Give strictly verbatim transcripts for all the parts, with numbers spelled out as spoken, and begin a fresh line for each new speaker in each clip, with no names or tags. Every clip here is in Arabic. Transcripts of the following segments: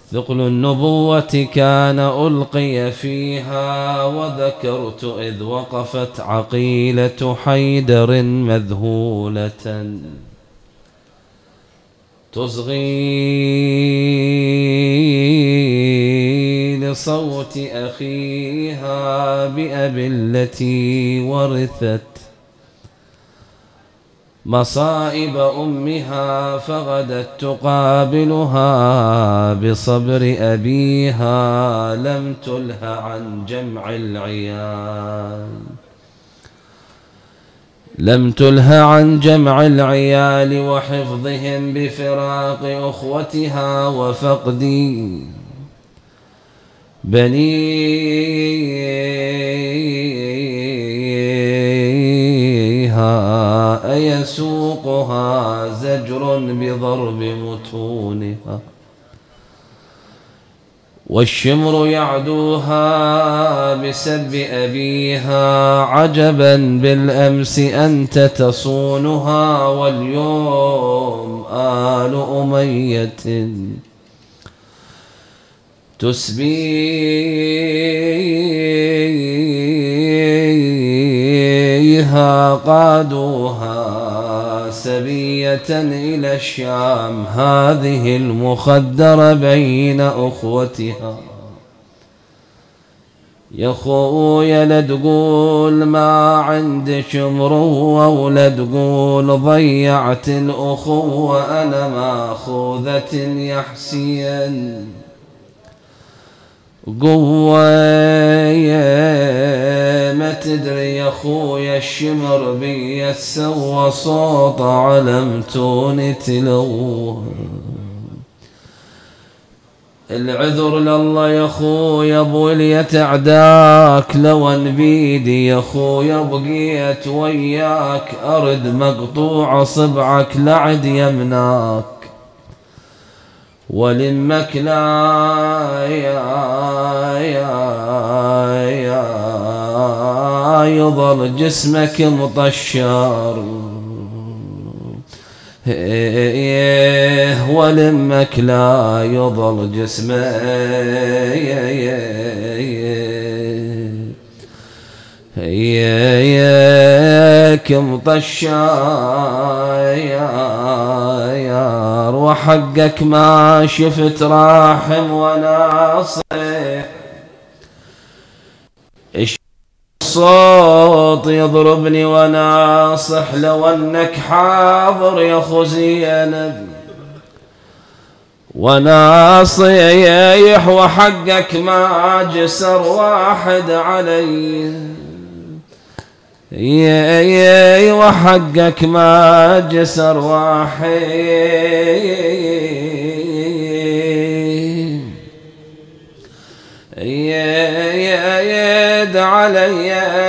ثقل النبوة كان ألقي فيها، وذكرت إذ وقفت عقيلة حيدر مذهولة تصغي لصوت أخيها بأبي التي ورثت مصائب أمها، فغدت تقابلها بصبر أبيها، لم تله عن جمع العيال لم تله عن جمع العيال وحفظهم بفراق أخوتها وفقد بنيها، أيسوقها زجر بضرب متونها، والشمر يعدوها بسب أبيها، عجبا بالأمس أنت تصونها، واليوم آل أمية تسبيها، قادوها سبية إلى الشام، هذه المخدرة بين أخوتها. يا خويا لا تقول ما عندك مروة، ولا تقول ضيعت الأخوة، أنا ماخوذة يا حسين قوة، ما تدري يا خويا الشمر بي سوى صوت علمتوني تلوه. العذر لله يا خويا بوليت اعداك، لو ان بيدي يا خويا بقيت وياك، ارد مقطوع صبعك لعد يمناك، ولمك لا يا يا يا يظل جسمك مطشر، ولمك لا يظل جسمك مطشر، وحقك ما شفت راحم وناصح، الصوت يضربني وناصح، لو انك حاضر يا خو زينب وناصيح، وحقك ما جسر واحد علي، يا وحقك ما جسر واحد يا يا يد علي،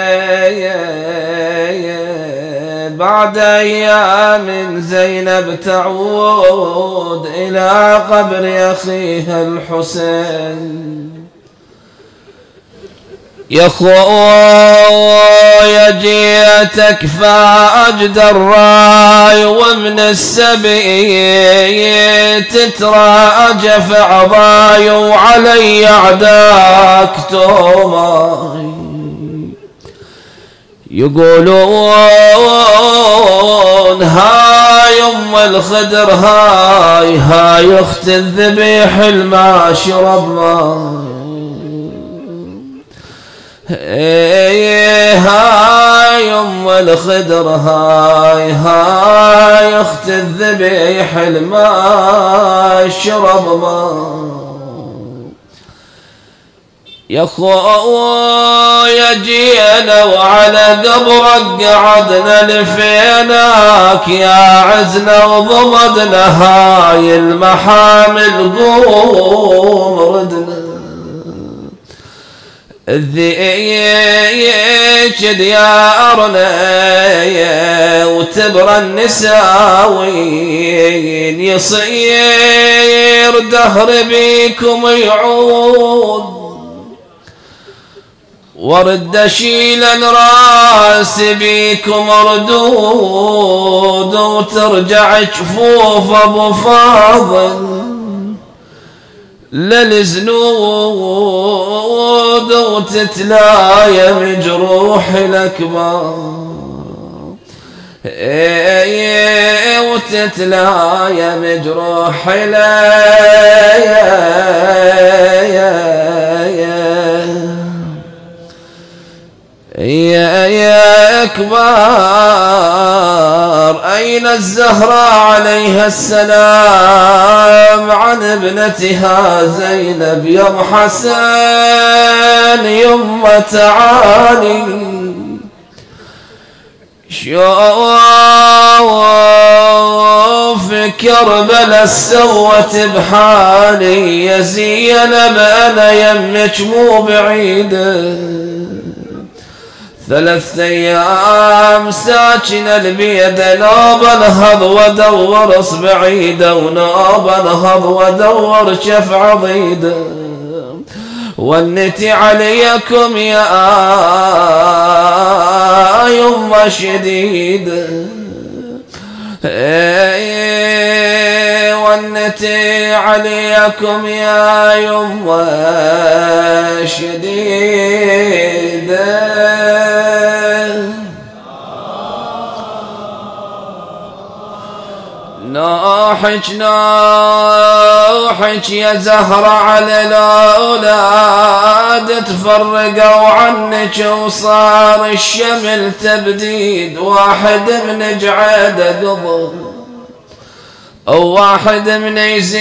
بعد أيام زينب تعود إلى قبر أخيها الحسين. يا خويا جيتك فأجد الراي، ومن السبي تترى أجف عضاي، وعلي عداك توماي، يقولون هاي ام الخدر، هاي هاي اخت الذبيح الما شرب ماي، هاي ام الخدر، هاي هاي اخت الذبيح الما شرب ماي. يا خويا جينا وعلى قبرك قعدنا لفيناك، يا عزنا وضمدنا هاي المحامل قوم ردنا، الذيك ديارنا وتبرى النساوين، يصير دهر بيكم يعود، ورد اشيل راس بيكم ردود، وترجع جفوف ابو فاضل للزنود وتتلايم جروح الأكبر وتتلايم جروح يا يا أكبر. أين الزهراء عليها السلام عن ابنتها زينب؟ يا ابو حسن يما تعالي شوف كربلاء سوت بحالي يا زينب أنا يمك مو بعيدة ثلاث أيام ساكن البيد نوب انهض ودور اصبعيده ونوب انهض ودور شف عضيده ونتي عليكم يا يما شديده ونتي عليكم يا يما شديده. نوحك نوحك يا زهرة على الأولاد تفرقوا عنك وصار الشمل تبديد واحد من جعاده قضى واحد من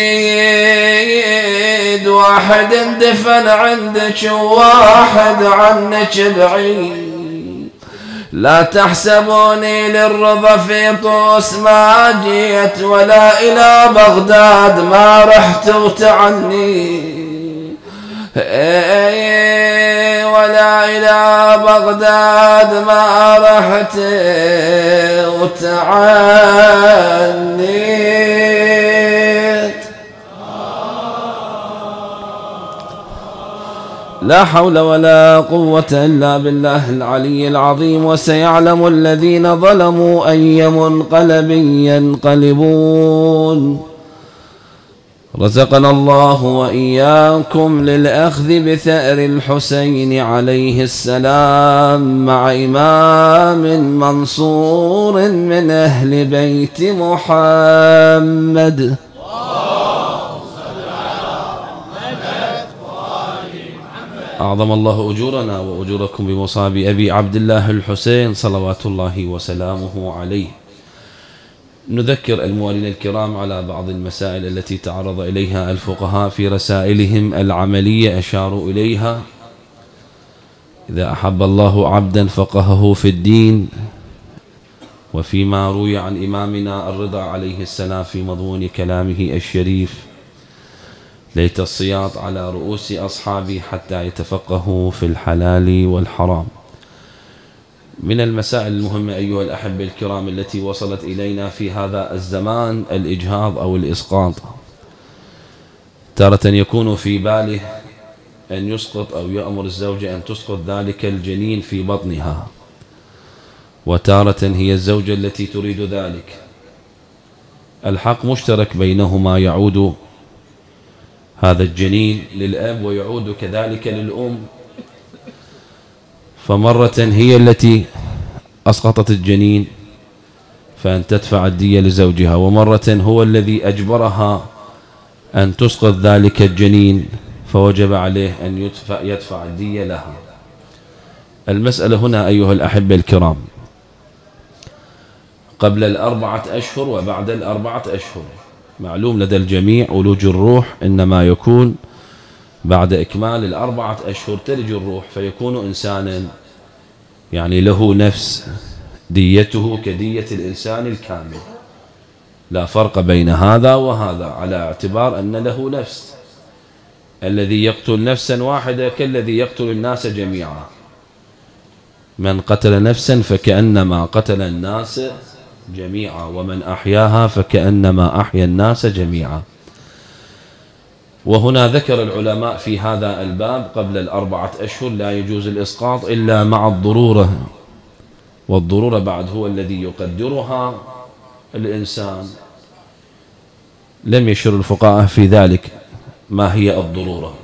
يزيد واحد اندفن عندك وواحد عنك بعيد. لا تحسبوني للرضا في طوس ما جيت ولا إلى بغداد ما رحت وتعني ولا إلى بغداد ما رحت وتعنيت. لا حول ولا قوة إلا بالله العلي العظيم. وسيعلم الذين ظلموا أي منقلب ينقلبون. رزقنا الله وإياكم للأخذ بثأر الحسين عليه السلام مع إمام منصور من أهل بيت محمد. أعظم الله أجورنا وأجوركم بمصاب أبي عبد الله الحسين صلوات الله وسلامه عليه. نذكر الموالين الكرام على بعض المسائل التي تعرض إليها الفقهاء في رسائلهم العملية أشاروا إليها. إذا أحب الله عبدا فقهه في الدين. وفيما روي عن إمامنا الرضا عليه السلام في مضمون كلامه الشريف: ليت السياط على رؤوس أصحابي حتى يتفقهوا في الحلال والحرام. من المسائل المهمة أيها الأحبة الكرام التي وصلت إلينا في هذا الزمان الإجهاض أو الإسقاط. تارة يكون في باله أن يسقط أو يأمر الزوجة أن تسقط ذلك الجنين في بطنها، وتارة هي الزوجة التي تريد ذلك. الحق مشترك بينهما، يعود هذا الجنين للأب ويعود كذلك للأم. فمرة هي التي أسقطت الجنين فأن تدفع الدية لزوجها، ومرة هو الذي أجبرها أن تسقط ذلك الجنين فوجب عليه أن يدفع, يدفع الدية لها. المسألة هنا أيها الأحبة الكرام قبل الأربعة أشهر وبعد الأربعة أشهر. معلوم لدى الجميع ولوج الروح إنما يكون بعد إكمال الأربعة أشهر تلج الروح فيكون إنسانا يعني له نفس، ديته كدية الإنسان الكامل، لا فرق بين هذا وهذا على اعتبار أن له نفس. الذي يقتل نفسا واحدة كالذي يقتل الناس جميعا. من قتل نفسا فكأنما قتل الناس جميعا، ومن أحياها فكأنما أحيا الناس جميعا. وهنا ذكر العلماء في هذا الباب قبل الأربعة أشهر لا يجوز الإسقاط إلا مع الضرورة، والضرورة بعد هو الذي يقدرها الإنسان. لم يشر الفقهاء في ذلك ما هي الضرورة،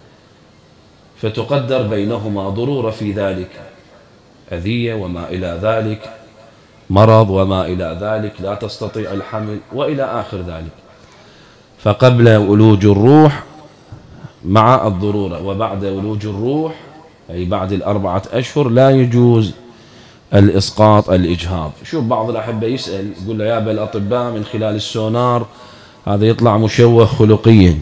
فتقدر بينهما ضرورة في ذلك، أذية وما إلى ذلك، مرض وما إلى ذلك، لا تستطيع الحمل وإلى آخر ذلك. فقبل ولوج الروح مع الضرورة، وبعد ولوج الروح أي بعد الأربعة أشهر لا يجوز الإسقاط الإجهاض. شوف بعض الأحبة يسأل يقول له يا أبا الأطباء من خلال السونار هذا يطلع مشوه خلقيا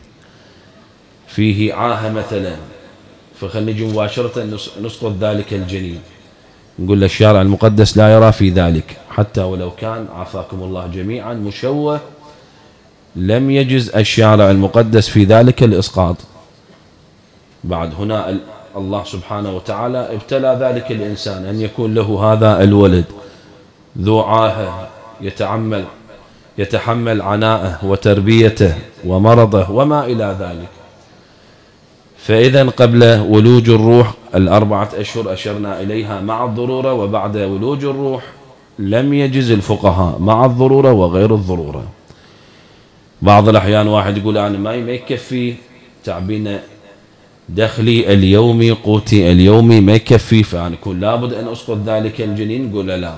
فيه عاهة مثلا، فخلنا نجي مباشرة نسقط ذلك الجنين. نقول له الشارع المقدس لا يرى في ذلك، حتى ولو كان عافاكم الله جميعا مشوه لم يجز الشارع المقدس في ذلك الإسقاط. بعد هنا الله سبحانه وتعالى ابتلى ذلك الإنسان أن يكون له هذا الولد ذو عاهة يتعمل يتحمل عناءه وتربيته ومرضه وما إلى ذلك. فإذا قبل ولوج الروح الأربعة أشهر أشرنا إليها مع الضرورة، وبعد ولوج الروح لم يجز الفقهاء مع الضرورة وغير الضرورة. بعض الأحيان واحد يقول أنا ما يكفي تعبين دخلي اليومي قوتي اليومي ما يكفي، فأنا يكون لابد أن أسقط ذلك الجنين. نقول لا،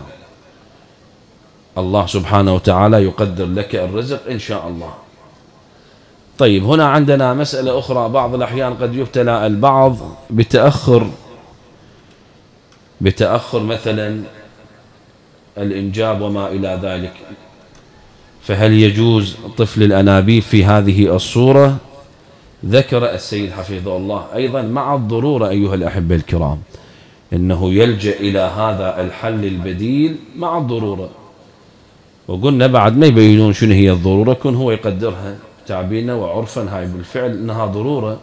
الله سبحانه وتعالى يقدر لك الرزق إن شاء الله. طيب هنا عندنا مسألة أخرى، بعض الأحيان قد يبتلى البعض بتأخر بتأخر مثلا الإنجاب وما إلى ذلك، فهل يجوز طفل الأنابيب في هذه الصورة؟ ذكر السيد حفظه الله أيضا مع الضرورة أيها الأحبة الكرام إنه يلجأ إلى هذا الحل البديل مع الضرورة. وقلنا بعد ما يبينون شنو هي الضرورة كن هو يقدرها تعبينا وعرفا هاي بالفعل إنها ضرورة.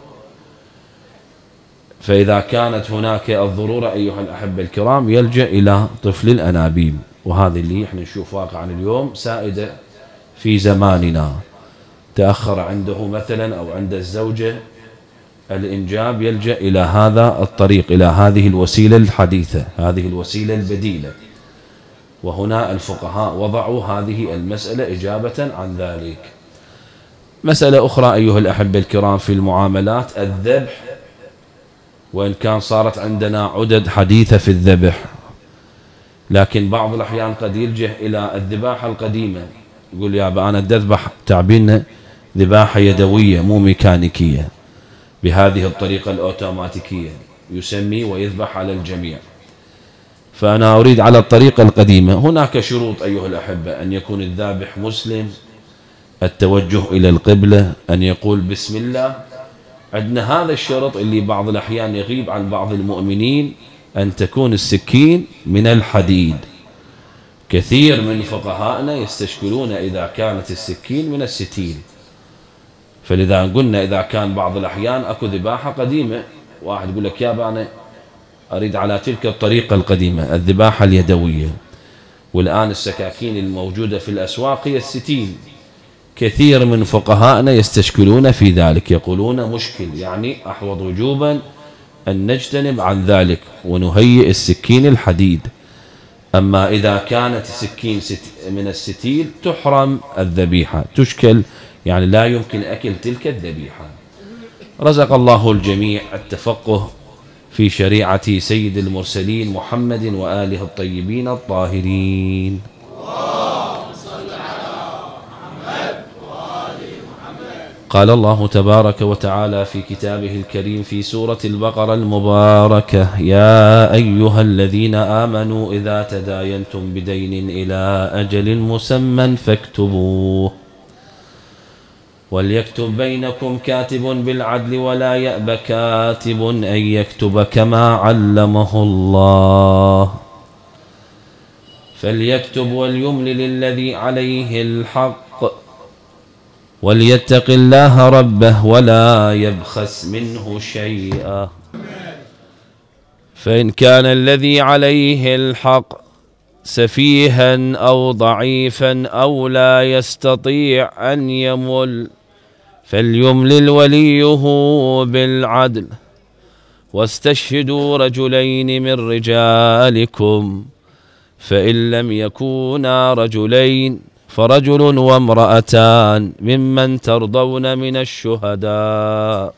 فإذا كانت هناك الضرورة أيها الأحبة الكرام يلجأ إلى طفل الأنابيب، وهذه اللي احنا نشوف واقعا اليوم سائدة في زماننا. تأخر عنده مثلا أو عند الزوجة الإنجاب يلجأ إلى هذا الطريق، إلى هذه الوسيلة الحديثة، هذه الوسيلة البديلة. وهنا الفقهاء وضعوا هذه المسألة إجابة عن ذلك. مسألة أخرى أيها الأحبة الكرام في المعاملات الذبح، وإن كان صارت عندنا عدد حديثة في الذبح، لكن بعض الأحيان قد يلجأ إلى الذباحة القديمة، يقول يا أبا أنا أذبح تعبين ذباحة يدوية مو ميكانيكية بهذه الطريقة الأوتوماتيكية، يسمي ويذبح على الجميع، فأنا أريد على الطريقة القديمة. هناك شروط أيها الأحبة، أن يكون الذابح مسلم، التوجه إلى القبلة، أن يقول بسم الله. عندنا هذا الشرط اللي بعض الأحيان يغيب عن بعض المؤمنين، أن تكون السكين من الحديد. كثير من فقهائنا يستشكلون إذا كانت السكين من الستيل، فلذا قلنا إذا كان بعض الأحيان أكو ذباحة قديمة، واحد يقول لك يا أنا أريد على تلك الطريقة القديمة الذباحة اليدوية، والآن السكاكين الموجودة في الأسواق هي الستيل. كثير من فقهائنا يستشكلون في ذلك، يقولون مشكل، يعني أحوط وجوبا أن نجتنب عن ذلك ونهيئ السكين الحديد. أما إذا كانت السكين من الستيل تحرم الذبيحة، تشكل، يعني لا يمكن أكل تلك الذبيحة. رزق الله الجميع التفقه في شريعة سيد المرسلين محمد وآله الطيبين الطاهرين. قال الله تبارك وتعالى في كتابه الكريم في سورة البقرة المباركة: يا أيها الذين آمنوا إذا تداينتم بدين إلى أجل مسمى فاكتبوه وليكتب بينكم كاتب بالعدل ولا يأب كاتب أن يكتب كما علمه الله فليكتب وليملل الذي عليه الحق وليتق الله ربه ولا يبخس منه شيئا، فإن كان الذي عليه الحق سفيها أو ضعيفا أو لا يستطيع أن يمل فليملل وليه بالعدل واستشهدوا رجلين من رجالكم، فإن لم يكونا رجلين فرجل وامرأتان ممن ترضون من الشهداء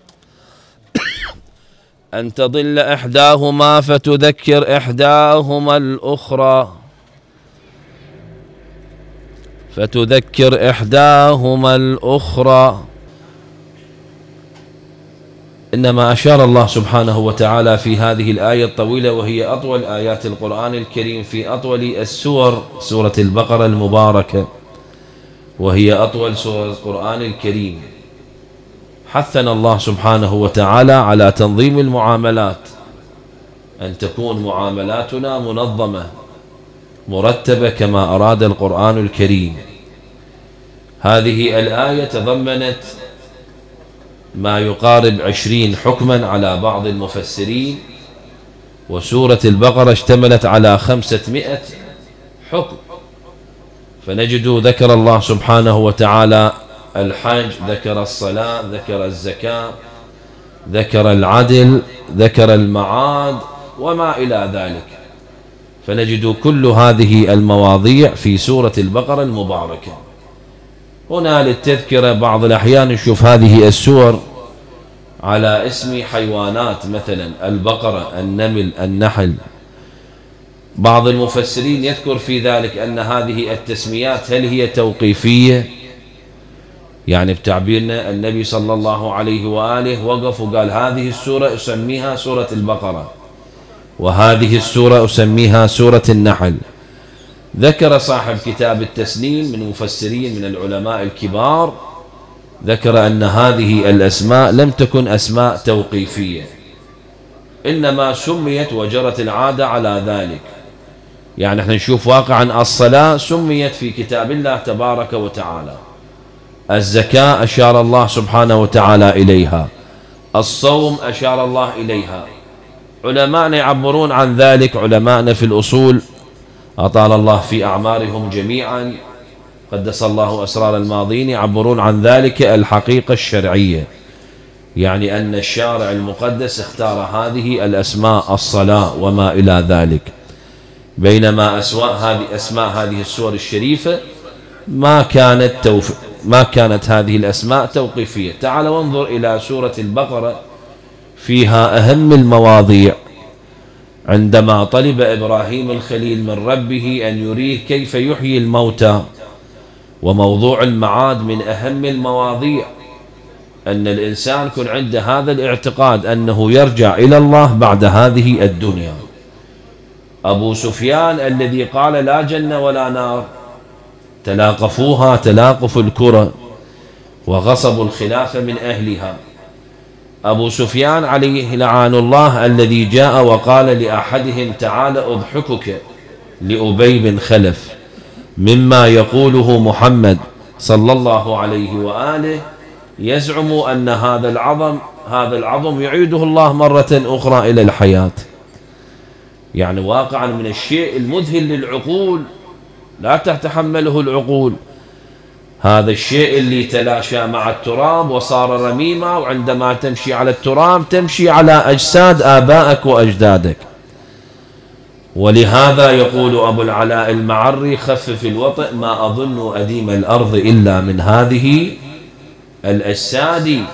أن تضل إحداهما فتذكر إحداهما الأخرى فتذكر إحداهما الأخرى. إنما أشار الله سبحانه وتعالى في هذه الآية الطويلة، وهي أطول آيات القرآن الكريم في أطول السور، سورة البقرة المباركة، وهي أطول سورة القرآن الكريم. حثنا الله سبحانه وتعالى على تنظيم المعاملات، أن تكون معاملاتنا منظمة مرتبة كما أراد القرآن الكريم. هذه الآية تضمنت ما يقارب عشرين حكما على بعض المفسرين، وسورة البقرة اشتملت على خمسمائة حكم. فنجد ذكر الله سبحانه وتعالى الحج، ذكر الصلاة، ذكر الزكاة، ذكر العدل، ذكر المعاد وما إلى ذلك. فنجد كل هذه المواضيع في سورة البقرة المباركة. هنا للتذكرة بعض الأحيان نشوف هذه السور على اسم حيوانات، مثلا البقرة، النمل، النحل. بعض المفسرين يذكر في ذلك أن هذه التسميات هل هي توقيفية؟ يعني بتعبيرنا النبي صلى الله عليه وآله وقف وقال هذه السورة أسميها سورة البقرة، وهذه السورة أسميها سورة النحل. ذكر صاحب كتاب التسنيم من المفسرين من العلماء الكبار، ذكر أن هذه الأسماء لم تكن أسماء توقيفية، إنما سميت وجرت العادة على ذلك. يعني احنا نشوف واقعا الصلاة سميت في كتاب الله تبارك وتعالى، الزكاة أشار الله سبحانه وتعالى إليها، الصوم أشار الله إليها. علماءنا يعبرون عن ذلك، علماءنا في الأصول أطال الله في أعمارهم جميعا قدس الله أسرار الماضين، يعبرون عن ذلك الحقيقة الشرعية، يعني أن الشارع المقدس اختار هذه الأسماء، الصلاة وما إلى ذلك، بينما أسماء هذه أسماء هذه السور الشريفة ما كانت توف... ما كانت هذه الأسماء توقيفية. تعال وانظر إلى سورة البقرة، فيها أهم المواضيع. عندما طلب إبراهيم الخليل من ربه أن يريه كيف يحيي الموتى، وموضوع المعاد من أهم المواضيع، أن الإنسان يكون عنده هذا الاعتقاد أنه يرجع إلى الله بعد هذه الدنيا. أبو سفيان الذي قال لا جنة ولا نار، تلاقفوها تلاقف الكرة وغصبوا الخلافة من أهلها. أبو سفيان عليه لعان الله الذي جاء وقال لأحدهم تعال أضحكك لأبي بن خلف مما يقوله محمد صلى الله عليه وآله، يزعم أن هذا العظم هذا العظم يعيده الله مرة أخرى إلى الحياة. يعني واقعا من الشيء المذهل للعقول، لا تتحمله العقول، هذا الشيء اللي تلاشى مع التراب وصار رميمة، وعندما تمشي على التراب تمشي على أجساد آبائك وأجدادك. ولهذا يقول أبو العلاء المعري خفف الوطئ ما أظن أديم الأرض إلا من هذه الأجساد.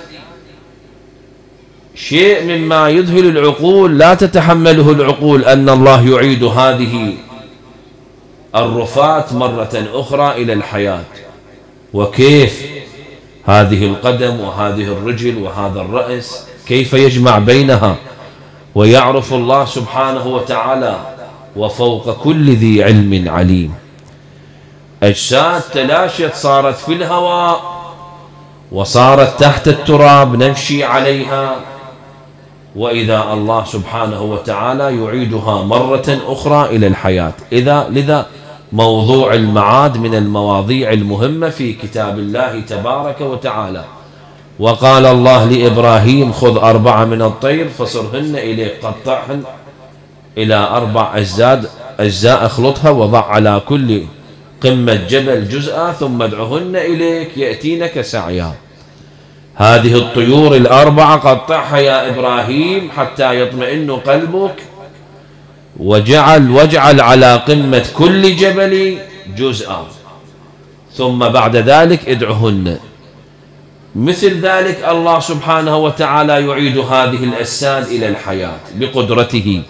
شيء مما يذهل العقول لا تتحمله العقول أن الله يعيد هذه الرفات مرة أخرى إلى الحياة. وكيف هذه القدم وهذه الرجل وهذا الرأس كيف يجمع بينها ويعرف الله سبحانه وتعالى وفوق كل ذي علم عليم. أجساد تلاشت صارت في الهواء وصارت تحت التراب نمشي عليها، وإذا الله سبحانه وتعالى يعيدها مرة أخرى إلى الحياة. إذا لذا موضوع المعاد من المواضيع المهمة في كتاب الله تبارك وتعالى. وقال الله لإبراهيم خذ أربعة من الطير فصرهن إليك، قطعهن إلى أربع أجزاء أجزاء اخلطها وضع على كل قمة جبل جزءا ثم ادعهن إليك يأتينك سعيا. هذه الطيور الأربعة قطعها يا إبراهيم حتى يطمئن قلبك، وجعل واجعل على قمة كل جبل جزءا. ثم بعد ذلك ادعهن. مثل ذلك الله سبحانه وتعالى يعيد هذه الأجساد إلى الحياة بقدرته.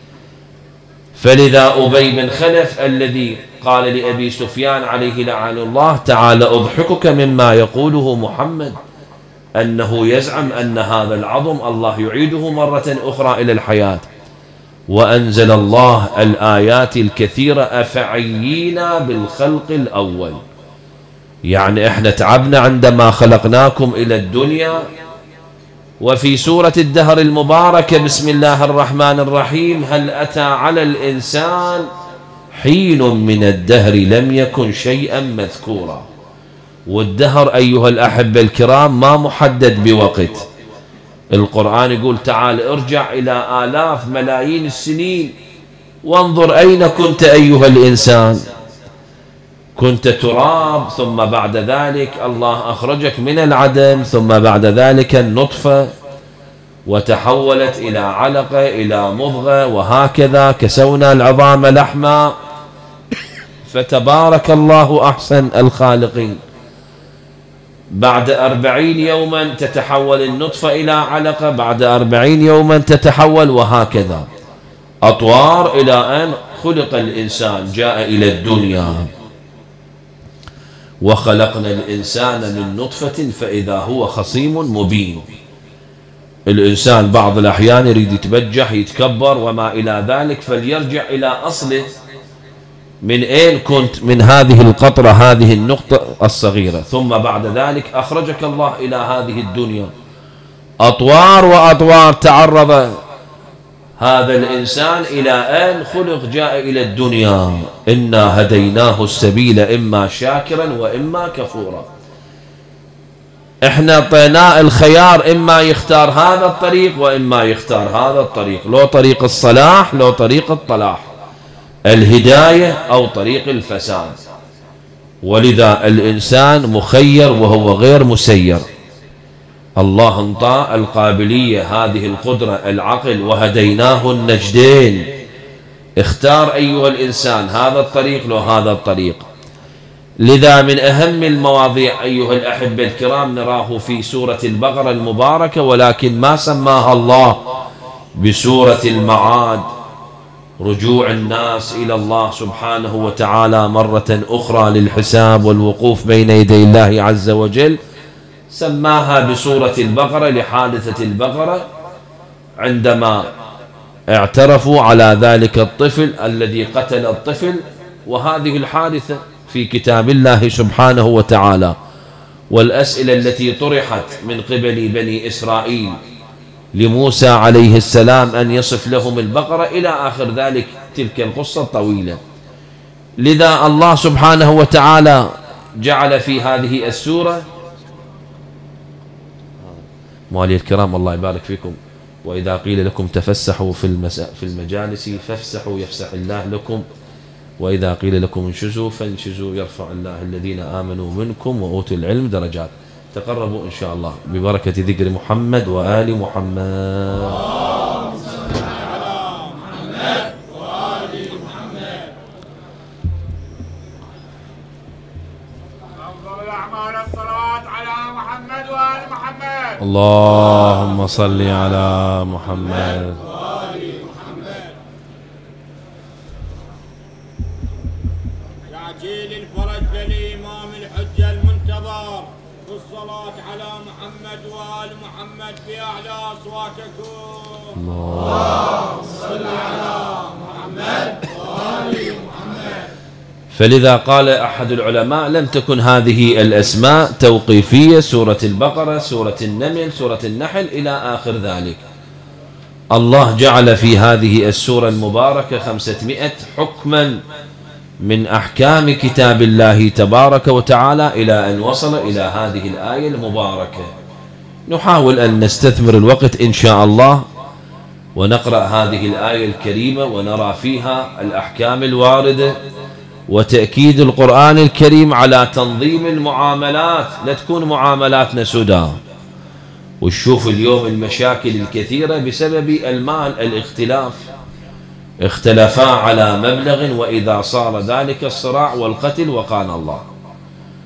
فلذا أبي بن خلف الذي قال لأبي سفيان عليه لعن الله: تعال أضحكك مما يقوله محمد، أنه يزعم أن هذا العظم الله يعيده مرة أخرى إلى الحياة. وأنزل الله الآيات الكثيرة: أفعينا بالخلق الأول، يعني إحنا تعبنا عندما خلقناكم إلى الدنيا. وفي سورة الدهر المباركة بسم الله الرحمن الرحيم: هل أتى على الإنسان حين من الدهر لم يكن شيئا مذكورا. والدهر أيها الأحبة الكرام ما محدد بوقت. القرآن يقول: تعال ارجع إلى آلاف ملايين السنين وانظر أين كنت أيها الإنسان. كنت تراب، ثم بعد ذلك الله أخرجك من العدم، ثم بعد ذلك النطفة، وتحولت إلى علقة إلى مضغة، وهكذا كسونا العظام لحما. فتبارك الله أحسن الخالقين. بعد أربعين يوما تتحول النطفة إلى علقة، بعد أربعين يوما تتحول، وهكذا أطوار إلى أن خلق الإنسان جاء إلى الدنيا. وخلقنا الإنسان من نطفة فإذا هو خصيم مبين. الإنسان بعض الأحيان يريد يتبجح يتكبر وما إلى ذلك، فليرجع إلى أصله. من أين كنت؟ من هذه القطرة، هذه النقطة الصغيرة، ثم بعد ذلك أخرجك الله إلى هذه الدنيا. أطوار وأطوار تعرض هذا الإنسان إلى أن خلق جاء إلى الدنيا. إنا هديناه السبيل إما شاكرا وإما كفورا. إحنا طيناه الخيار، إما يختار هذا الطريق وإما يختار هذا الطريق، لو طريق الصلاح لو طريق الطلاح، الهداية أو طريق الفساد. ولذا الإنسان مخير وهو غير مسير. الله انطى القابلية، هذه القدرة، العقل، وهديناه النجدين. اختار أيها الإنسان هذا الطريق لو هذا الطريق. لذا من أهم المواضيع أيها الأحبة الكرام نراه في سورة البقرة المباركة، ولكن ما سماها الله بسورة المعاد، رجوع الناس إلى الله سبحانه وتعالى مرة أخرى للحساب والوقوف بين يدي الله عز وجل. سماها بسورة البقرة لحادثة البقرة عندما اعترفوا على ذلك الطفل الذي قتل الطفل، وهذه الحادثة في كتاب الله سبحانه وتعالى. والأسئلة التي طرحت من قبل بني إسرائيل لموسى عليه السلام أن يصف لهم البقرة إلى آخر ذلك، تلك القصة الطويلة. لذا الله سبحانه وتعالى جعل في هذه السورة، موالي الكرام الله يبارك فيكم: وإذا قيل لكم تفسحوا في في المجالس فافسحوا يفسح الله لكم، وإذا قيل لكم انشزوا فانشزوا يرفع الله الذين آمنوا منكم وأوتوا العلم درجات. تقربوا إن شاء الله ببركة ذكر محمد وآل محمد. اللهم صل على محمد.
تعجيل الفرج للإمام الحجة المنتظر بالصلاة على محمد وآل محمد بأعلى أصواتكم. اللهم صل على محمد وآل محمد.
فلذا قال أحد العلماء: لم تكن هذه الأسماء توقيفية، سورة البقرة، سورة النمل، سورة النحل إلى آخر ذلك. الله جعل في هذه السورة المباركة خمسمائة حكما من أحكام كتاب الله تبارك وتعالى إلى أن وصل إلى هذه الآية المباركة. نحاول أن نستثمر الوقت إن شاء الله ونقرأ هذه الآية الكريمة ونرى فيها الأحكام الواردة وتأكيد القرآن الكريم على تنظيم المعاملات، لا تكون معاملاتنا سدى. وشوف اليوم المشاكل الكثيرة بسبب المال، الاختلاف، اختلفا على مبلغ وإذا صار ذلك الصراع والقتل وقال الله.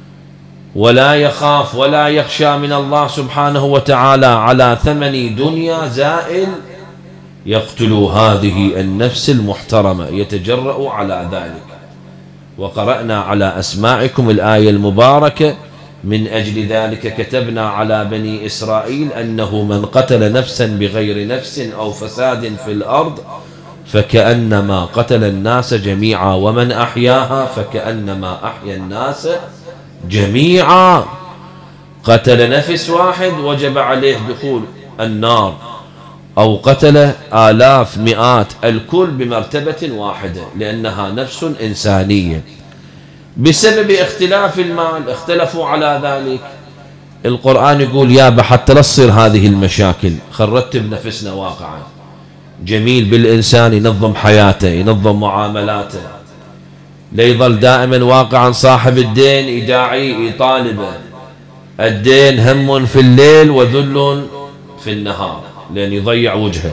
ولا يخاف ولا يخشى من الله سبحانه وتعالى على ثمن دنيا زائل يقتل هذه النفس المحترمة، يتجرأ على ذلك. وقرأنا على أسماعكم الآية المباركة: من أجل ذلك كتبنا على بني إسرائيل أنه من قتل نفسا بغير نفس أو فساد في الأرض فكأنما قتل الناس جميعا ومن أحياها فكأنما أحيا الناس جميعا. قتل نفس واحد وجب عليه دخول النار، أو قتل آلاف مئات، الكل بمرتبة واحدة لأنها نفس إنسانية. بسبب اختلاف المال اختلفوا على ذلك. القرآن يقول يابا حتى لا تصير هذه المشاكل خرتب نفسنا واقعا. جميل بالإنسان ينظم حياته، ينظم معاملاته، لا يظل دائما واقعا صاحب الدين يداعي يطالبه. الدين هم في الليل وذل في النهار لأن يضيع وجهه.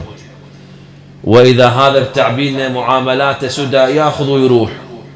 وإذا هذا التعبير معاملاته سدى يأخذ ويروح.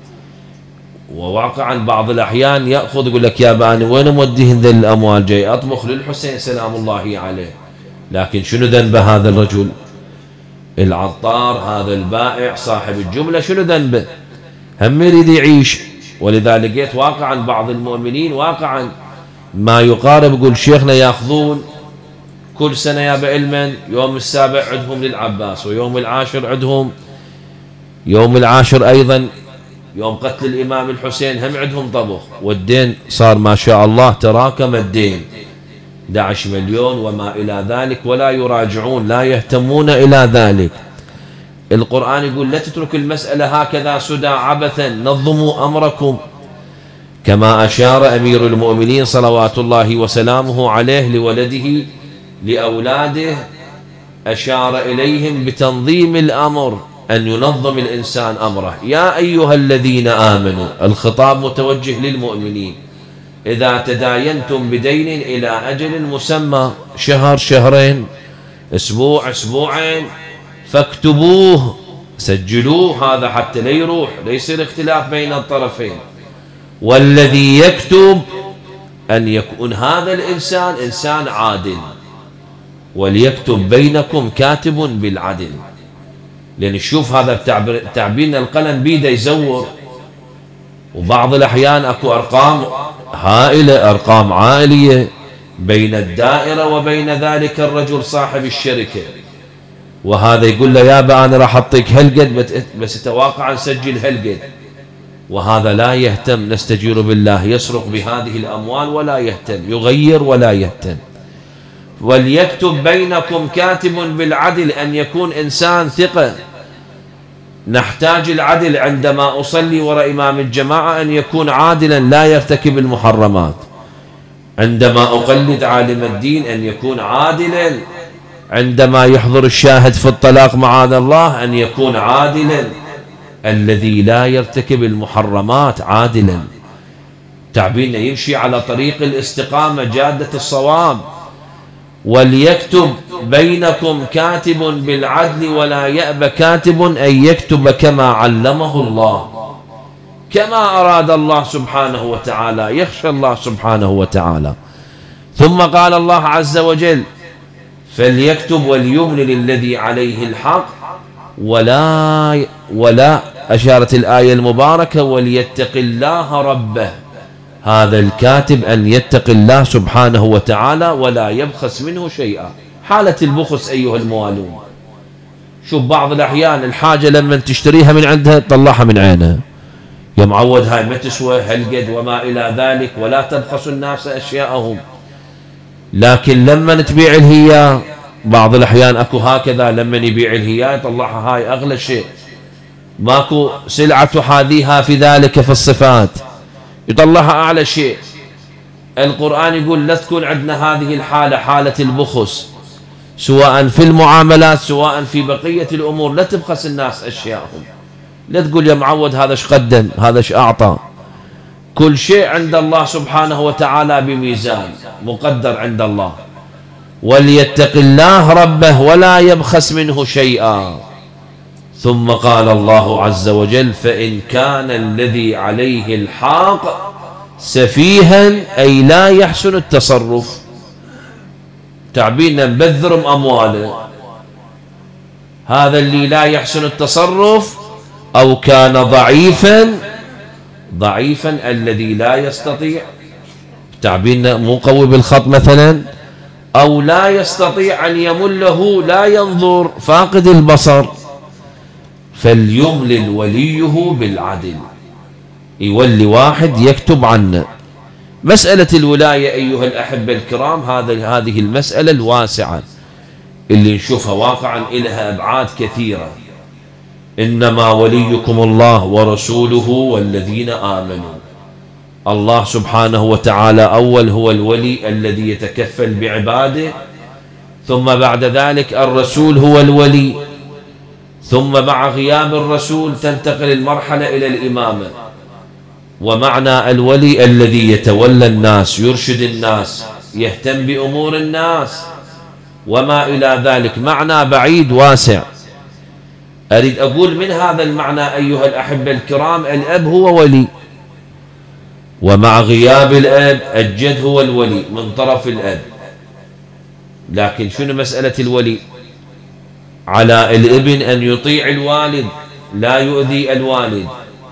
وواقعا بعض الأحيان يأخذ يقول لك يا باني وين موديهن ذي الأموال؟ جاي أطبخ للحسين سلام الله عليه. لكن شنو ذنب هذا الرجل العطار، هذا البائع صاحب الجملة؟ شنو ذنبه؟ هم يريد يعيش. ولذلك لقيت واقعا بعض المؤمنين واقعا ما يقارب، يقول شيخنا يأخذون كل سنة يا بعلما يوم السابع عندهم للعباس، ويوم العاشر عندهم، يوم العاشر أيضا يوم قتل الإمام الحسين هم عندهم طبخ. والدين صار ما شاء الله تراكم الدين أحد عشر مليون وما إلى ذلك، ولا يراجعون لا يهتمون إلى ذلك. القرآن يقول لا تترك المسألة هكذا سدى عبثا، نظموا أمركم. كما أشار أمير المؤمنين صلوات الله وسلامه عليه لولده لأولاده، أشار إليهم بتنظيم الأمر، أن ينظم الإنسان أمره. يا أيها الذين آمنوا، الخطاب متوجه للمؤمنين، إذا تداينتم بدين إلى أجل مسمى، شهر شهرين أسبوع أسبوعين، فاكتبوه سجلوه، هذا حتى لا يروح لا يصير اختلاف بين الطرفين. والذي يكتب أن يكون هذا الإنسان إنسان عادل، وليكتب بينكم كاتب بالعدل. لأن شوف هذا التعبير القلم بيده يزور، وبعض الأحيان أكو أرقام هائلة، أرقام عائلية بين الدائرة وبين ذلك الرجل صاحب الشركة، وهذا يقول له يابا أنا راح أعطيك هالقد بس تواقع نسجل هالقد، وهذا لا يهتم، نستجير بالله، يسرق بهذه الأموال ولا يهتم، يغير ولا يهتم. وليكتب بينكم كاتب بالعدل، أن يكون إنسان ثقة. نحتاج العدل عندما أصلي وراء إمام الجماعة، أن يكون عادلا لا يرتكب المحرمات. عندما أقلد عالم الدين أن يكون عادلا. عندما يحضر الشاهد في الطلاق معاذ الله أن يكون عادلا. الذي لا يرتكب المحرمات عادلا. تعبيرنا يمشي على طريق الاستقامة جادة الصواب. وليكتب بينكم كاتب بالعدل ولا يأبى كاتب أن يكتب كما علمه الله، كما أراد الله سبحانه وتعالى، يخشى الله سبحانه وتعالى. ثم قال الله عز وجل فليكتب وليملل الذي عليه الحق ولا ولا أشارت الآية المباركة وليتق الله ربه. هذا الكاتب أن يتق الله سبحانه وتعالى ولا يبخس منه شيئا. حالة البخس أيها الموالون، شوف بعض الأحيان الحاجة لما تشتريها من عندها تطلعها من عينها، يا معود هاي ما تسوى هالقد وما إلى ذلك، ولا تبخس الناس أشياءهم. لكن لما تبيع الهيا بعض الأحيان أكو هكذا، لما يبيع الهيا يطلعها هاي أغلى شيء، ماكو سلعة تحاذيها في ذلك في الصفات، يطلعها أعلى شيء. القرآن يقول لا تكون عندنا هذه الحالة، حالة البخس، سواء في المعاملات سواء في بقية الأمور. لا تبخس الناس أشياءهم، لا تقول يا معود هذا ايش قدم هذا ايش أعطى. كل شيء عند الله سبحانه وتعالى بميزان مقدر عند الله. وليتق الله ربه ولا يبخس منه شيئا. ثم قال الله عز وجل فإن كان الذي عليه الحق سفيها أي لا يحسن التصرف، تعبيرنا نبذر أمواله، هذا اللي لا يحسن التصرف، أو كان ضعيفا، ضعيفا الذي لا يستطيع، تعبيرنا مو قوي بالخط مثلا، أو لا يستطيع أن يمله، لا ينظر، فاقد البصر، فليملل وليه بالعدل، يولي واحد يكتب عنه. مسألة الولاية أيها الأحبة الكرام هذا هذه المسألة الواسعة اللي نشوفها واقعا إلها أبعاد كثيرة. إنما وليكم الله ورسوله والذين آمنوا. الله سبحانه وتعالى أول هو الولي الذي يتكفل بعباده، ثم بعد ذلك الرسول هو الولي، ثم مع غياب الرسول تنتقل المرحلة إلى الإمامة. ومعنى الولي الذي يتولى الناس، يرشد الناس، يهتم بأمور الناس وما إلى ذلك، معنى بعيد واسع. أريد أقول من هذا المعنى أيها الأحبة الكرام الأب هو ولي، ومع غياب الأب الجد هو الولي من طرف الأب. لكن شنو مسألة الولي؟ على الابن أن يطيع الوالد، لا يؤذي الوالد.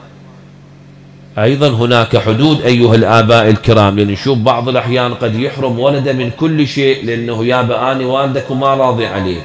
أيضا هناك حدود أيها الآباء الكرام، لأن نشوف بعض الأحيان قد يحرم ولده من كل شيء لأنه يا بآني والدك وما راضي عليك،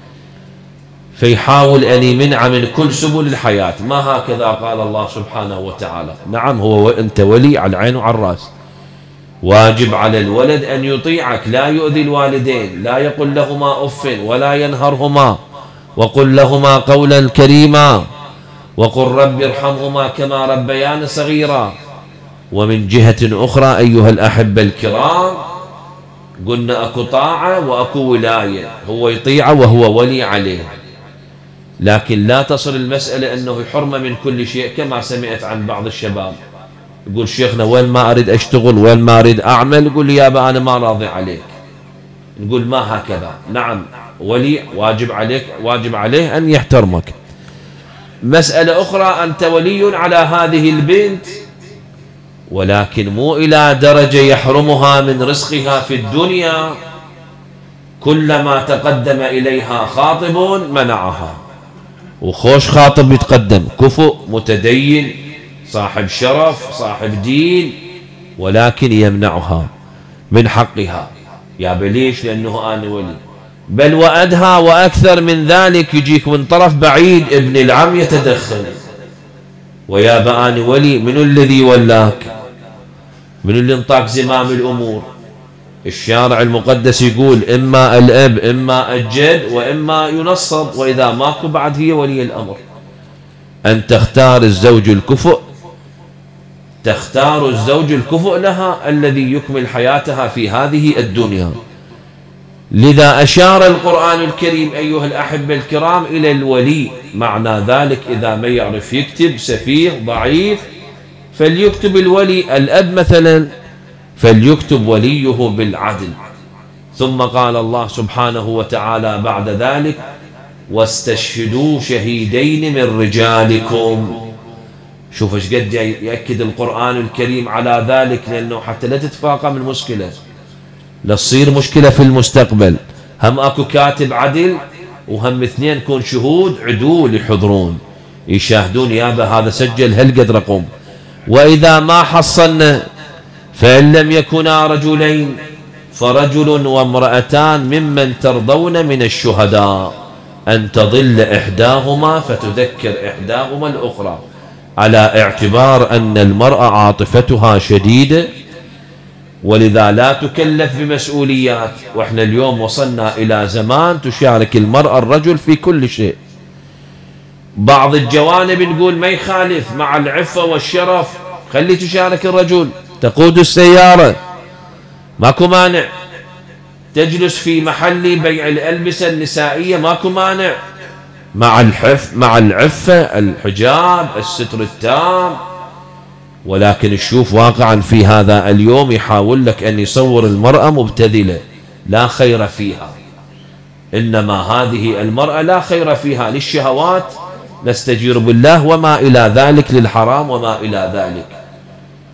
فيحاول أن يمنع من كل سبل الحياة. ما هكذا قال الله سبحانه وتعالى؟ نعم هو أنت ولي على العين وعلى الرأس، واجب على الولد أن يطيعك، لا يؤذي الوالدين، لا يقول لهما أف ولا ينهرهما، وقل لهما قولا كريما، وقل رب ارحمهما كما ربيان صغيرا. ومن جهة أخرى أيها الأحبة الكرام قلنا أكو طاعة وأكو ولاية، هو يطيعه وهو ولي عليه، لكن لا تصل المسألة أنه يحرم من كل شيء. كما سمعت عن بعض الشباب يقول شيخنا وين ما أريد أشتغل، وين ما أريد أعمل، يقول لي يابا أنا ما راضي عليك. نقول ما هكذا، نعم ولي واجب عليك، واجب عليه أن يحترمك. مسألة أخرى أنت ولي على هذه البنت، ولكن مو إلى درجة يحرمها من رزقها في الدنيا، كلما تقدم إليها خاطب منعها، وخوش خاطب يتقدم كفؤ متدين صاحب شرف صاحب دين، ولكن يمنعها من حقها. يا بليش؟ لأنه أنا ولي. بل وأدهى وأكثر من ذلك، يجيك من طرف بعيد ابن العم يتدخل، ويا بآني ولي، من الذي ولاك؟ من اللي انطاك زمام الأمور؟ الشارع المقدس يقول إما الأب إما الجد وإما ينصب، وإذا ماكو بعد هي ولي الأمر. أن تختار الزوج الكفؤ، تختار الزوج الكفؤ لها الذي يكمل حياتها في هذه الدنيا. لذا أشار القرآن الكريم أيها الأحبة الكرام إلى الولي. معنى ذلك إذا ما يعرف يكتب، سفيه ضعيف، فليكتب الولي. الأب مثلا فليكتب وليه بالعدل. ثم قال الله سبحانه وتعالى بعد ذلك واستشهدوا شهيدين من رجالكم. شوف ايش قد يأكد القرآن الكريم على ذلك، لأنه حتى لا تتفاقم المشكلة، لا تصير مشكلة في المستقبل. هم اكو كاتب عدل، وهم اثنين كون شهود عدول يحضرون يشاهدون، يابا هذا سجل هالقد رقم. وإذا ما حصلنا فإن لم يكونا رجلين فرجل وامرأتان ممن ترضون من الشهداء أن تضل إحداهما فتذكر إحداهما الأخرى، على اعتبار أن المرأة عاطفتها شديدة، ولذا لا تكلف بمسؤوليات. وإحنا اليوم وصلنا إلى زمان تشارك المرأة الرجل في كل شيء. بعض الجوانب نقول ما يخالف، مع العفة والشرف خلي تشارك الرجل، تقود السيارة ماكو مانع، تجلس في محل بيع الألبسة النسائية ماكو مانع، مع الحف مع العفة، الحجاب، الستر التام. ولكن نشوف واقعا في هذا اليوم يحاول لك أن يصور المرأة مبتذلة، لا خير فيها. إنما هذه المرأة لا خير فيها، للشهوات نستجير بالله وما إلى ذلك، للحرام وما إلى ذلك.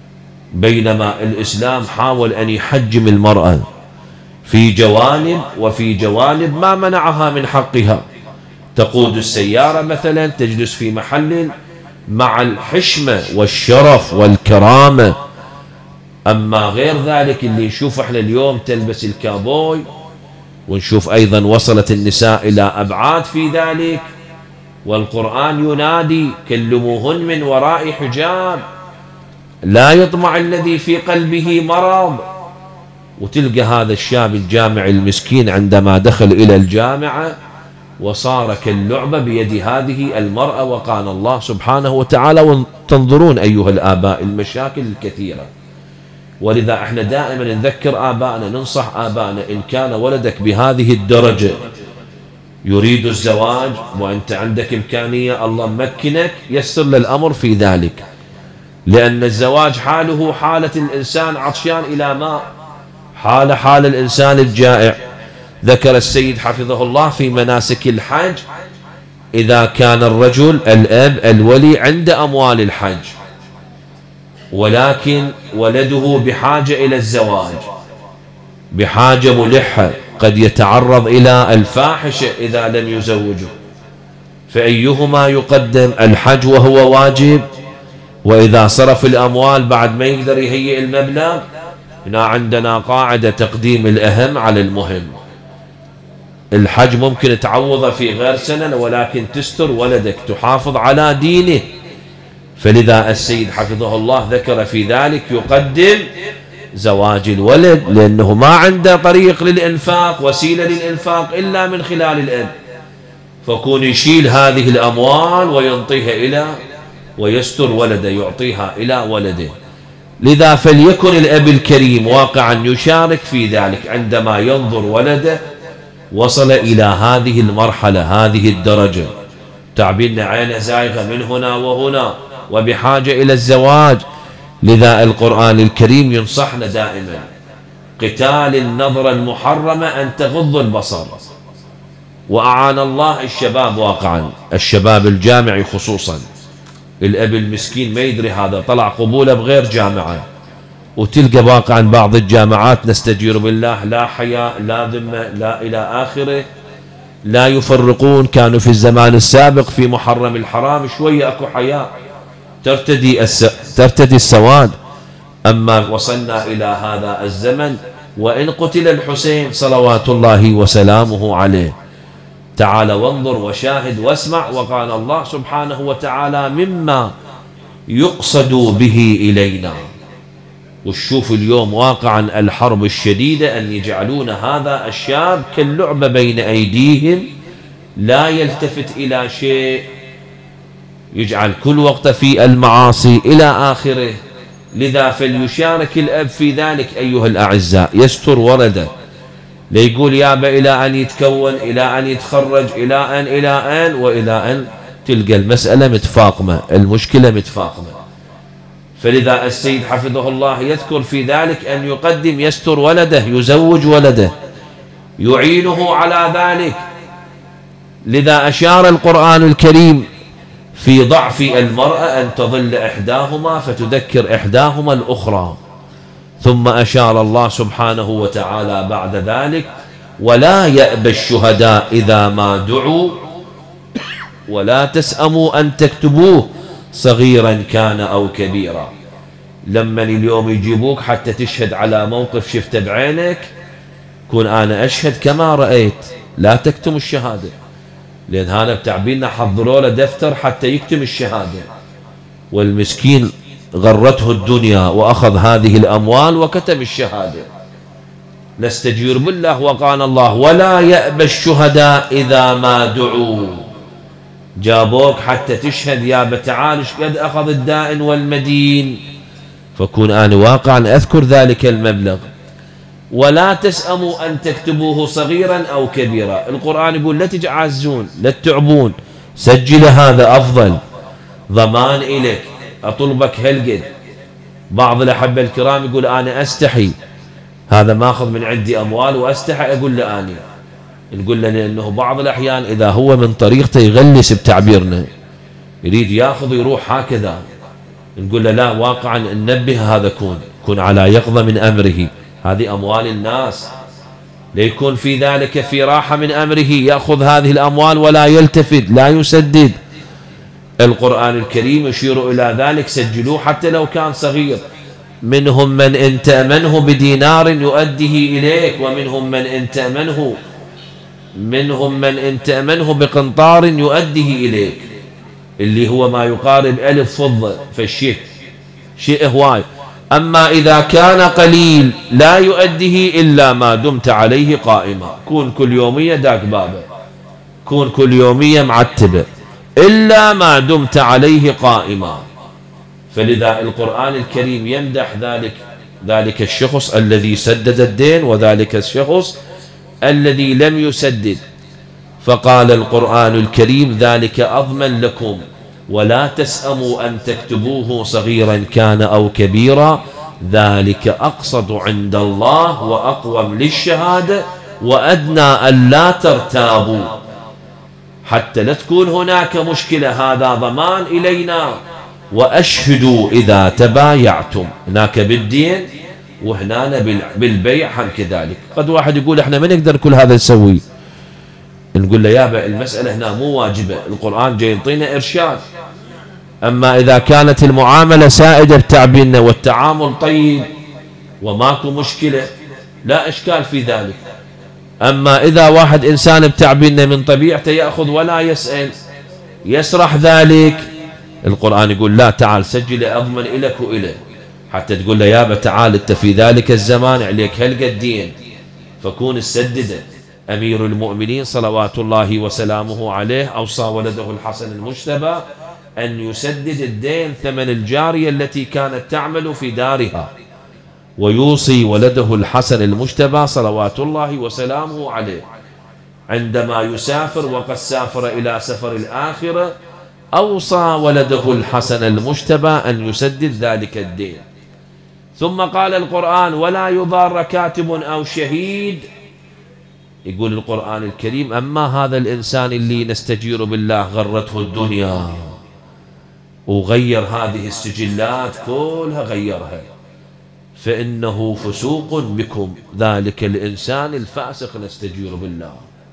بينما الإسلام حاول أن يحجم المرأة في جوانب، وفي جوانب ما منعها من حقها. تقود السيارة مثلا، تجلس في محل مع الحشمة والشرف والكرامة. أما غير ذلك اللي نشوف احنا اليوم تلبس الكابوي، ونشوف أيضا وصلت النساء إلى أبعاد في ذلك، والقرآن ينادي كلموهن من وراء حجاب لا يطمع الذي في قلبه مرض. وتلقى هذا الشاب الجامع المسكين عندما دخل إلى الجامعة وصار كاللعبة بيد هذه المرأة، وقال الله سبحانه وتعالى. وتنظرون أيها الآباء المشاكل الكثيرة. ولذا احنا دائما نذكر آبائنا، ننصح آبائنا، إن كان ولدك بهذه الدرجة يريد الزواج وأنت عندك إمكانية، الله مكنك، يسر للأمر في ذلك. لأن الزواج حاله حالة الإنسان عطشان إلى ماء، حال حال الإنسان الجائع. ذكر السيد حفظه الله في مناسك الحج: إذا كان الرجل الأب الولي عند أموال الحج، ولكن ولده بحاجة إلى الزواج، بحاجة ملحة، قد يتعرض إلى الفاحشة إذا لم يزوجه، فأيهما يقدم؟ الحج وهو واجب، وإذا صرف الأموال بعد ما يقدر يهيئ المبلغ. هنا عندنا قاعدة: تقديم الأهم على المهم. الحج ممكن تعوضه في غير سنة، ولكن تستر ولدك، تحافظ على دينه. فلذا السيد حفظه الله ذكر في ذلك يقدم زواج الولد، لأنه ما عنده طريق للإنفاق، وسيلة للإنفاق إلا من خلال الأب، فكون يشيل هذه الأموال وينطيها إلى، ويستر ولده، يعطيها إلى ولده. لذا فليكن الأب الكريم واقعا يشارك في ذلك عندما ينظر ولده وصل إلى هذه المرحلة، هذه الدرجة، تعبين عينه زايغة من هنا وهنا وبحاجة إلى الزواج. لذا القرآن الكريم ينصحنا دائما: قتال النظرة المحرمة أن تغض البصر. وأعان الله الشباب واقعا، الشباب الجامعي خصوصا، الأب المسكين ما يدري هذا طلع قبوله بغير جامعة، وتلقى واقعا بعض الجامعات نستجير بالله لا حياء لا ذمة لا إلى آخره، لا يفرقون. كانوا في الزمان السابق في محرم الحرام شوية أكو حياء، ترتدي الس... ترتدي السواد. أما وصلنا إلى هذا الزمن، وإن قتل الحسين صلوات الله وسلامه عليه، تعال وانظر وشاهد واسمع. وقال الله سبحانه وتعالى: مما يقصد به إلينا. وشوف اليوم واقعا الحرب الشديدة أن يجعلون هذا الشاب كاللعبة بين أيديهم، لا يلتفت إلى شيء، يجعل كل وقت في المعاصي إلى آخره. لذا فليشارك الأب في ذلك أيها الأعزاء، يستر ولده، ليقول يابا إلى أن يتكون، إلى أن يتخرج، إلى أن إلى أن وإلى أن تلقى المسألة متفاقمة، المشكلة متفاقمة. فلذا السيد حفظه الله يذكر في ذلك أن يقدم، يستر ولده، يزوج ولده، يعينه على ذلك. لذا أشار القرآن الكريم في ضعف المرأة أن تظل إحداهما فتذكر إحداهما الأخرى. ثم أشار الله سبحانه وتعالى بعد ذلك: ولا يأبى الشهداء إذا ما دعوا ولا تسأموا أن تكتبوه صغيرا كان أو كبيرا. لما اليوم يجيبوك حتى تشهد على موقف شفته بعينك، كون أنا أشهد كما رأيت، لا تكتم الشهادة. لأن هذا بتعبيرنا حضروا له دفتر حتى يكتم الشهادة، والمسكين غرته الدنيا وأخذ هذه الأموال وكتب الشهادة. نستجير بالله. وقال الله: ولا يأبى الشهداء إذا ما دعوا. جابوك حتى تشهد، يا تعال قد أخذ الدائن والمدين، فكون أنا واقعا أذكر ذلك المبلغ. ولا تسأموا أن تكتبوه صغيرا أو كبيرا. القرآن يقول لا تجعزون، لا تتعبون، سجل هذا أفضل، ضمان إليك، أطلبك هالقد. بعض الأحبة الكرام يقول أنا أستحي، هذا ماخذ من عندي أموال وأستحي أقول له أنا. نقول له لأنه بعض الأحيان إذا هو من طريقته يغلس بتعبيرنا، يريد ياخذ ويروح هكذا، نقول له لا، واقعا ننبه هذا، كون كون على يقظة من أمره، هذه أموال الناس، ليكون في ذلك في راحة من أمره، يأخذ هذه الأموال ولا يلتفت، لا يسدد. القرآن الكريم يشير إلى ذلك، سجلوه حتى لو كان صغير. منهم من إن تأمنه بدينار يؤديه إليك، ومنهم من إن تأمنه منهم من إن تأمنه بقنطار يؤديه إليك، اللي هو ما يقارب ألف فضة، فالشيء شيء هواي. أما إذا كان قليل لا يؤديه إلا ما دمت عليه قائما، كون كل يومية داك بابه، كون كل يومية معتبة، إلا ما دمت عليه قائما. فلذا القرآن الكريم يمدح ذلك ذلك الشخص الذي سدد الدين، وذلك الشخص الذي لم يسدد. فقال القرآن الكريم ذلك أضمن لكم، ولا تسأموا أن تكتبوه صغيرا كان أو كبيرا، ذلك أقصد عند الله وأقوم للشهادة وأدنى أن لا ترتابوا، حتى لا تكون هناك مشكلة. هذا ضمان إلينا. وأشهدوا إذا تبايعتم، هناك بالدين وهنا بالبيع هم كذلك. قد واحد يقول احنا ما نقدر كل هذا نسوي، نقول له يابا المسألة هنا مو واجبة، القرآن جاي يعطينا إرشاد. أما إذا كانت المعاملة سائدة بتعبيرنا والتعامل طيب وماكو مشكلة، لا إشكال في ذلك. أما إذا واحد إنسان بتعبيرنا من طبيعته يأخذ ولا يسأل، يسرح ذلك، القرآن يقول لا، تعال سجل أضمن إلك وإليه، حتى تقول له يابا تعال أنت في ذلك الزمان عليك هالقدين، فكون السدده. أمير المؤمنين صلوات الله وسلامه عليه أوصى ولده الحسن المجتبى أن يسدد الدين ثمن الجارية التي كانت تعمل في دارها، ويوصي ولده الحسن المجتبى صلوات الله وسلامه عليه عندما يسافر، وقد سافر إلى سفر الآخرة، أوصى ولده الحسن المجتبى أن يسدد ذلك الدين. ثم قال القرآن ولا يضار كاتب أو شهيد. يقول القرآن الكريم أما هذا الإنسان اللي نستجير بالله غرته الدنيا وغير هذه السجلات كلها غيرها، فإنه فسوق بكم، ذلك الإنسان الفاسق نستجير بالله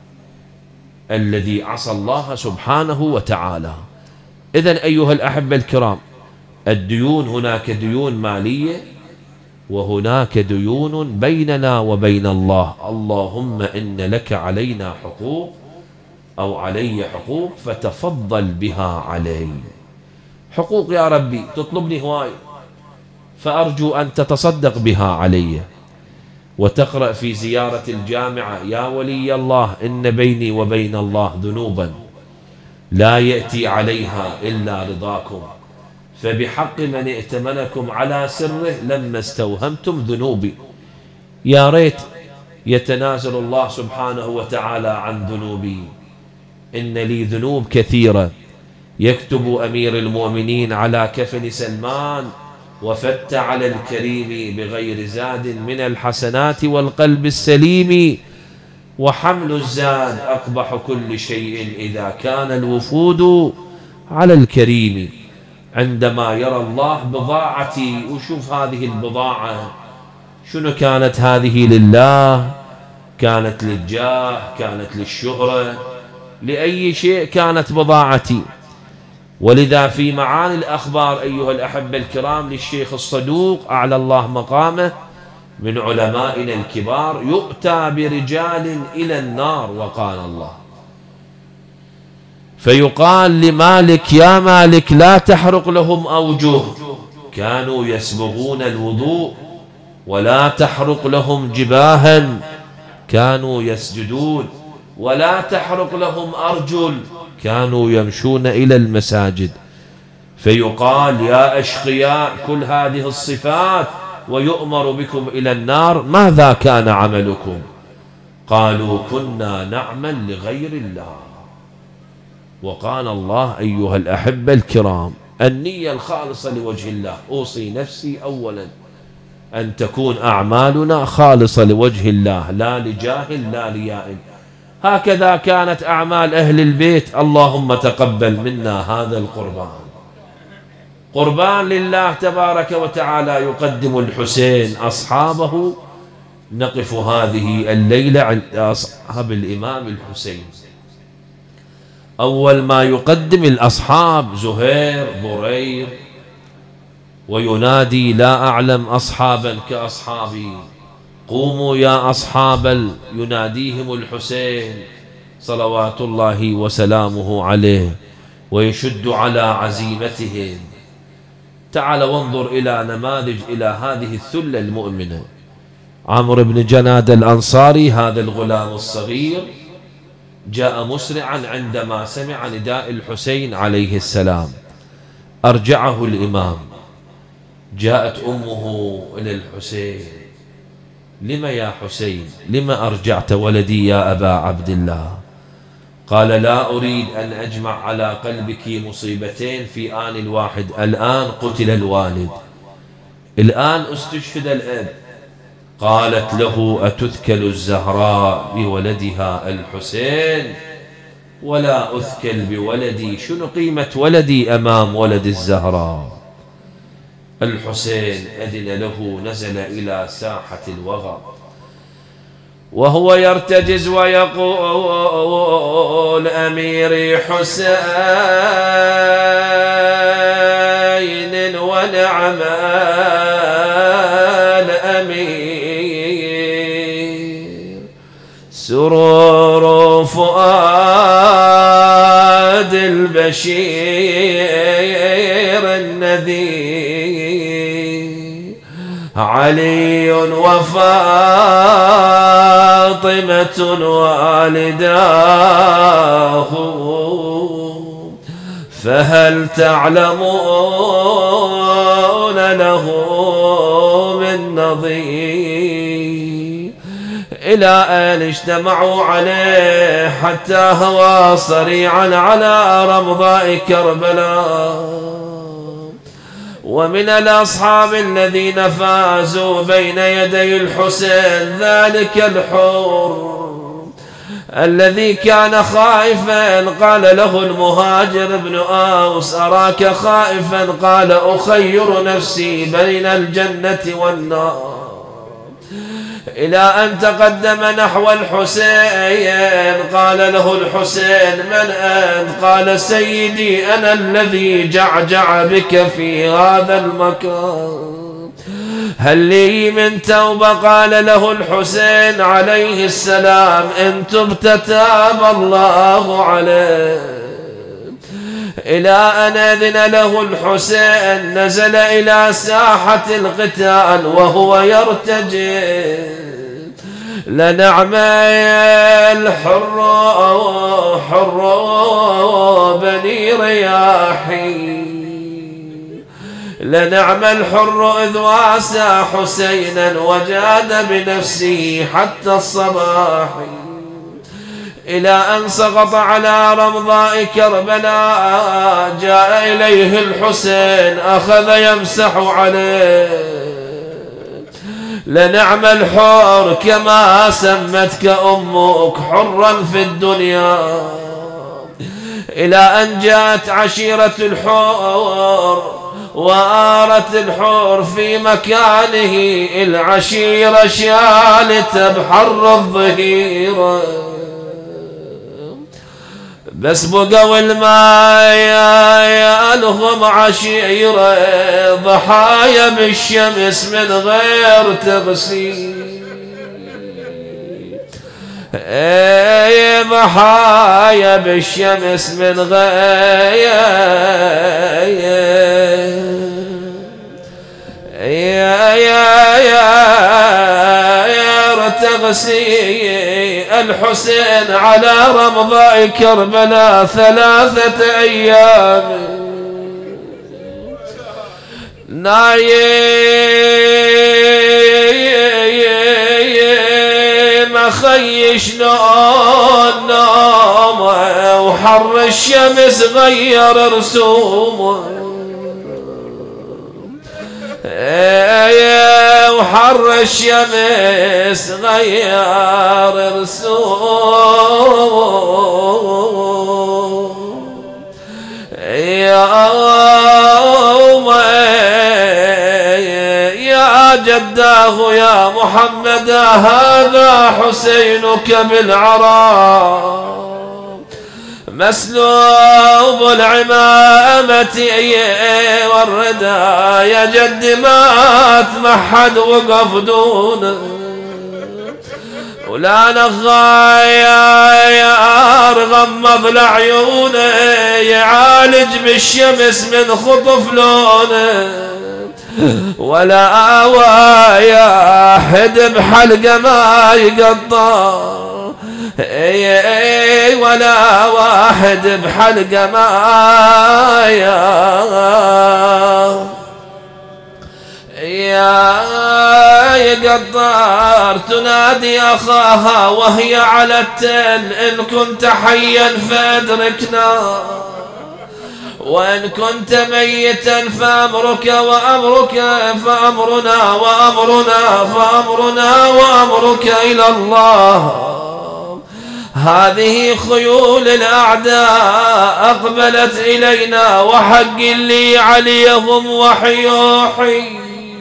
الذي عصى الله سبحانه وتعالى. إذن أيها الأحبة الكرام، الديون هناك ديون مالية وهناك ديون بيننا وبين الله. اللهم إن لك علينا حقوق أو علي حقوق فتفضل بها علي. حقوق يا ربي تطلبني هواي، فأرجو أن تتصدق بها علي. وتقرأ في زيارة الجامعة يا ولي الله إن بيني وبين الله ذنوبا لا يأتي عليها إلا رضاكم، فبحق من ائتمنكم على سره لما استوهمتم ذنوبي. يا ريت يتنازل الله سبحانه وتعالى عن ذنوبي، إن لي ذنوب كثيرة. يكتب أمير المؤمنين على كفن سلمان وفت على الكريم بغير زاد من الحسنات والقلب السليم، وحمل الزاد أقبح كل شيء إذا كان الوفود على الكريم. عندما يرى الله بضاعتي، وشوف هذه البضاعة شنو كانت، هذه لله، كانت للجاه، كانت للشهرة، لأي شيء كانت بضاعتي. ولذا في معاني الأخبار أيها الأحبة الكرام للشيخ الصدوق أعلى الله مقامه من علمائنا الكبار، يؤتى برجال إلى النار وقال الله، فيقال لمالك يا مالك لا تحرق لهم أوجه، كانوا يسبغون الوضوء، ولا تحرق لهم جباها، كانوا يسجدون، ولا تحرق لهم أرجل، كانوا يمشون إلى المساجد. فيقال يا أشقياء كل هذه الصفات ويؤمر بكم إلى النار، ماذا كان عملكم؟ قالوا كنا نعمل لغير الله. وقال الله أيها الأحبة الكرام النية الخالصة لوجه الله. أوصي نفسي أولا أن تكون أعمالنا خالصة لوجه الله، لا لجاهل لا ليائل. هكذا كانت أعمال أهل البيت. اللهم تقبل منا هذا القربان، قربان لله تبارك وتعالى يقدم الحسين أصحابه. نقف هذه الليلة عند أصحاب الإمام الحسين. أول ما يقدم الأصحاب زهير برير، وينادي لا أعلم أصحابا كأصحابي، قوموا يا أصحاب، يناديهم الحسين صلوات الله وسلامه عليه ويشد على عزيمتهم. تعال وانظر إلى نماذج إلى هذه الثلة المؤمنة. عمرو بن جناد الأنصاري هذا الغلام الصغير جاء مسرعا عندما سمع نداء الحسين عليه السلام، أرجعه الإمام. جاءت أمه إلى الحسين: لم يا حسين، لم أرجعت ولدي يا أبا عبد الله؟ قال: لا أريد أن أجمع على قلبك مصيبتين في آن الواحد. الآن قتل الوالد، الآن استشهد الأب. قالت له: أتثكل الزهراء بولدها الحسين ولا أثكل بولدي؟ شنو قيمة ولدي أمام ولد الزهراء؟ الحسين أذن له، نزل إلى ساحة الوغى وهو يرتجز ويقول: أميري حسين ونعم الأمير، سرور فؤاد البشير النذير، علي وفاطمة والداه، فهل تعلمون له من نظير؟ إلى أن اجتمعوا عليه حتى هوى صريعا على رمضاء كربلاء. ومن الأصحاب الذين فازوا بين يدي الحسين ذلك الحر الذي كان خائفا. قال له المهاجر بن أوس: أراك خائفا؟ قال: أخير نفسي بين الجنة والنار. إلى أن تقدم نحو الحسين قال له الحسين: من أنت؟ قال: سيدي أنا الذي جعجع بك في هذا المكان، هل لي من توبة؟ قال له الحسين عليه السلام: إن تبت تاب الله عليه. إلى أن أذن له الحسين نزل إلى ساحة القتال وهو يرتجل: لنعم الحر حر بني رياحي، لنعم الحر إذ واسى حسينا وجاد بنفسه حتى الصباح. إلى أن سقط على رمضاء كربلاء جاء إليه الحسين أخذ يمسح عليه: لنعم الحر كما سمتك أمك حرا في الدنيا. إلى أن جاءت عشيرة الحر وآرت الحور في مكانه، العشيرة شالت بحر الظهيرة، بس بقوا الماء يالهم عشيرة ضحايا بالشمس من غير تغسيل، اي ضحايا بالشمس من غير يا يا يا تغسي الحسين على رمضاء كربلاء ثلاثة أيام نايم خيش نوم نوم وحر الشمس غير رسومه، وحر الشمس غير رسوم، يوم جداه يا محمد هذا حسينك بالعرى مسلوب العمامة والردى يا جد ما تمحد وقف دونه ولا نغاير غمض العيونه يعالج بالشمس من خطف لونه ولا واحد بحلقه ما يقطع ولا واحد بحلقه ما يا يقدر تنادي أخاها وهي على التل إن كنت حيا فأدركنا وإن كنت ميتا فأمرك وأمرك فأمرنا وأمرنا فأمرنا وأمرك إلى الله هذه خيول الأعداء أقبلت إلينا وحق لي عليهم وحيوحي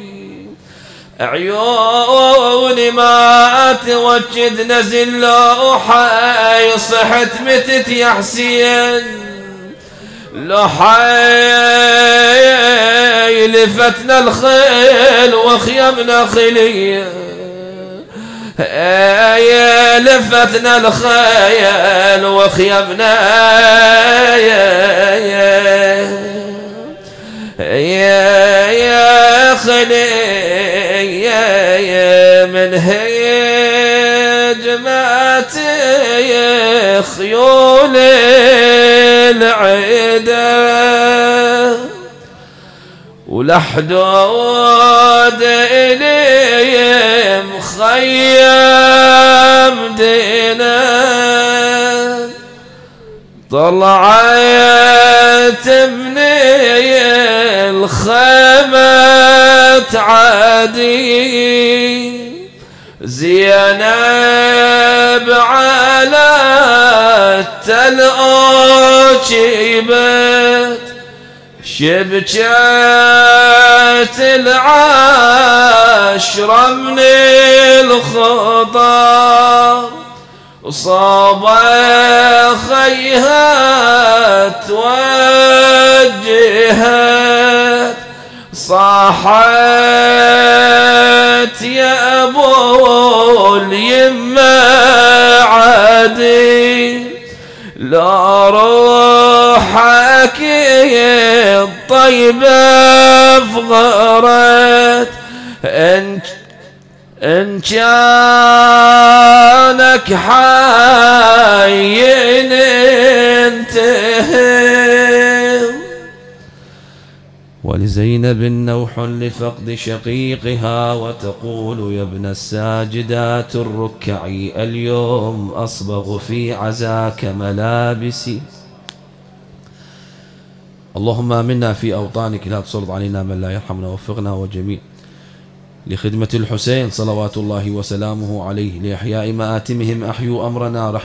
عيوني ما توجد نزل لو حي صحت متت يا حسين لو حي لفتنا الخيل وخيمنا خليه يا لفتنا الخيل وخيمنا يا يا يا خلي يا يا من هجمات يا خيول العدا ولحدود إلي مخيم دينا طلعت من الخيمة عادي زينب على التل أجيبت شبكات العشرة من الخطر صاب خيها توجهت صاحت يا ابو اليمه عادي لا روحك الطيبه فغرت انت إن كانك حي انتهي ولزينب نوح لفقد شقيقها وتقول يا ابن الساجدات الركعي اليوم أصبغ في عزاك ملابسي اللهم آمنا في أوطانك لا تسلط علينا من لا يرحمنا وفقنا وجميع لخدمة الحسين صلوات الله وسلامه عليه لإحياء مآتمهم أحيوا أمرنا